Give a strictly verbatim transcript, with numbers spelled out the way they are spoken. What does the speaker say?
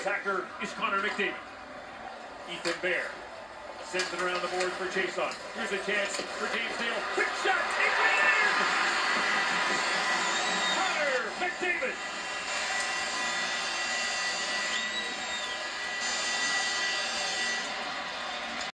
Attacker is Connor McDavid. Ethan Bear sends it around the boards for Chiasson. Here's a chance for James Neal. Quick shot, it's in! Connor McDavid